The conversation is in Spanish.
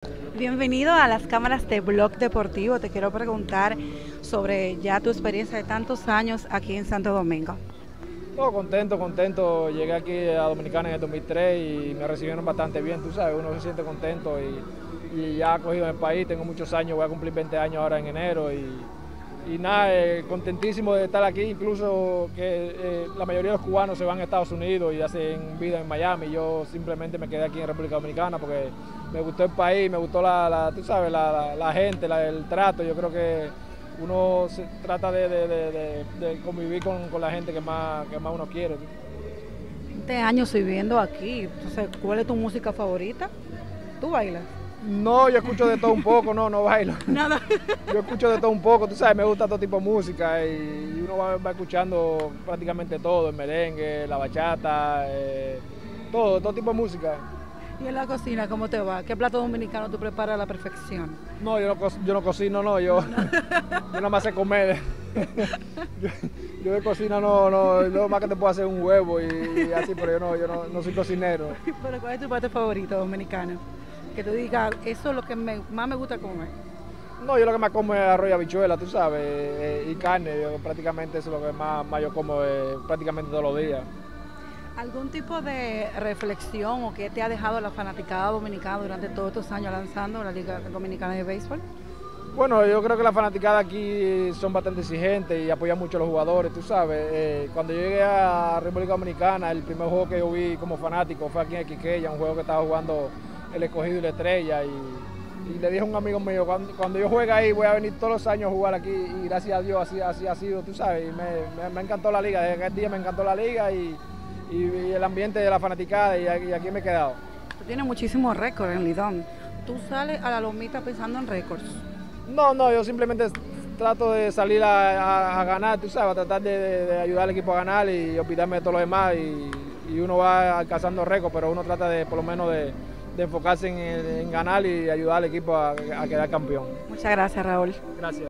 Bienvenido a las cámaras de Blog Deportivo. Te quiero preguntar sobre ya tu experiencia de tantos años aquí en Santo Domingo. No, contento, contento. Llegué aquí a Dominicana en el 2003 y me recibieron bastante bien, tú sabes, uno se siente contento y ya acogido en el país. Tengo muchos años, voy a cumplir 20 años ahora en enero y nada, contentísimo de estar aquí, incluso que la mayoría de los cubanos se van a Estados Unidos y hacen vida en Miami. Yo simplemente me quedé aquí en República Dominicana porque me gustó el país, me gustó tú sabes, la gente, el trato. Yo creo que uno se trata de convivir con la gente que más uno quiere. 20 años viviendo aquí. Entonces, ¿cuál es tu música favorita? ¿Tú bailas? No, yo escucho de todo un poco, no bailo. Nada. Yo escucho de todo un poco, tú sabes, me gusta todo tipo de música y uno va escuchando prácticamente todo, el merengue, la bachata, todo tipo de música. ¿Y en la cocina cómo te va? ¿Qué plato dominicano tú preparas a la perfección? No, yo no cocino, no, yo nada más sé comer. Yo de cocina no, lo más que te puedo hacer un huevo y así, pero yo no soy cocinero. ¿Pero cuál es tu plato favorito dominicano? Que tú digas, eso es lo que más me gusta comer. No, yo lo que más como es arroz y habichuela, tú sabes, y carne. Yo prácticamente eso es lo que más yo como prácticamente todos los días. ¿Algún tipo de reflexión o qué te ha dejado la fanaticada dominicana durante todos estos años lanzando la Liga Dominicana de Béisbol? Bueno, yo creo que la fanaticada aquí son bastante exigentes y apoyan mucho a los jugadores, tú sabes. Cuando yo llegué a República Dominicana, el primer juego que yo vi como fanático fue aquí en Quiqueya, un juego que estaba jugando el Escogido y la Estrella. Y le dije a un amigo mío, cuando yo juegue ahí voy a venir todos los años a jugar aquí y gracias a Dios así ha sido, tú sabes. Y me encantó la liga, desde aquel día me encantó la liga y el ambiente de la fanaticada y aquí me he quedado. Tú tienes muchísimos récords en Lidón. ¿Tú sales a la lomita pensando en récords? No, yo simplemente trato de salir a ganar, tú sabes, a tratar de ayudar al equipo a ganar y olvidarme de todo lo demás y uno va alcanzando récords, pero uno trata de por lo menos de enfocarse en ganar y ayudar al equipo a quedar campeón. Muchas gracias, Raúl. Gracias.